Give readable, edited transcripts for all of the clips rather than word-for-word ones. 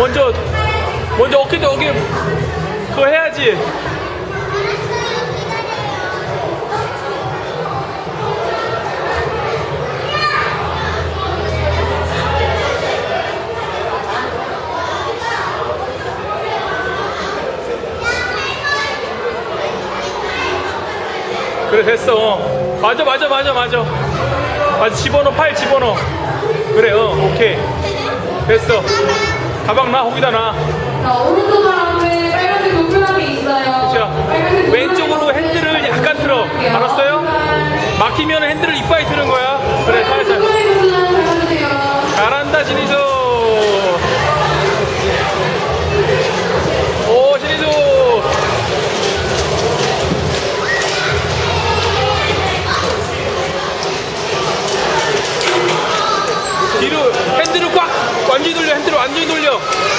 먼저 어깨도 여기 그거 해야지. 그래 됐어. 맞아 집어넣어. 팔 집어넣어. 그래 오케이 됐어. 가방 놔. 거기다 놔. 자, 오른쪽 바람에 빨간색 노크남이 있어요. 그렇죠. 왼쪽으로 핸들을 약간 틀어. 알았어요? 막히면 핸들을 이빨에 트는 거야. 그래 살살. 잘한다 진희수. 오 진희수. 뒤로 핸들을 꽉 완전히 돌려. 핸들을 완전히 돌려.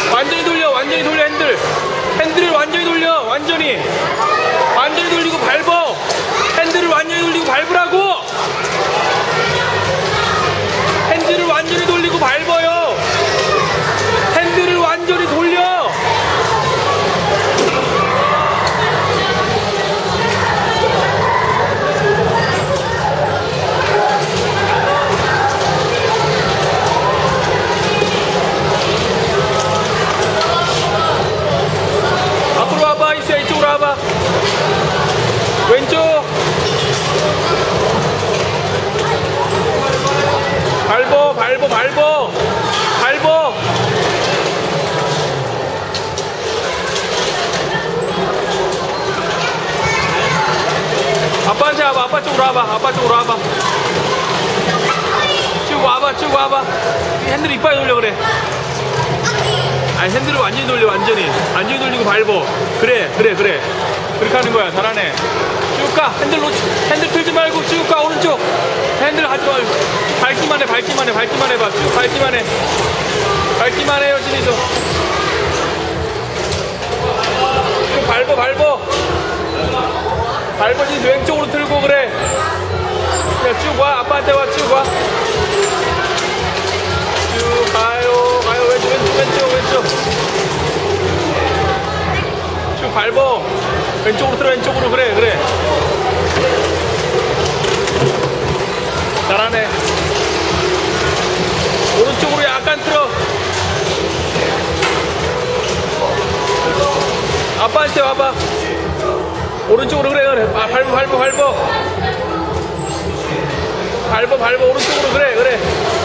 핸들을 완전히 돌려. 완전히 돌리고 밟어. 핸들을 완전히 돌리고 밟으라고. 핸들을 완전히 돌리고 밟아요. 핸들을 완전히 돌려. 앞으로 와봐. 이수야 이쪽으로 와봐. 왼쪽. 밟어. 아빠한테 와봐. 아빠 쪽으로 와봐. 쭉 와봐. 핸들 이빨에 돌려. 그래. 아니 핸들을 완전히 돌려. 완전히 돌리고 밟어. 그래. 그렇게 하는 거야. 잘하네. 쭉 가. 핸들 틀지 말고 쭉 가. 오른쪽. 핸들 하지 말고 밟기만 해봐. 쭉 밟기만 해요. 진이도 쭉 밟어. 진이 왼쪽으로 틀고. 그래. 그냥 쭉 와. 아빠한테 와. 쭉 가요. 왼쪽. 쭉 밟어. 왼쪽으로 틀어. 왼쪽으로. 그래. 잘하네. 오른쪽으로 약간 틀어. 아빠한테 와봐. 오른쪽으로. 그래. 밟어. 오른쪽으로. 그래.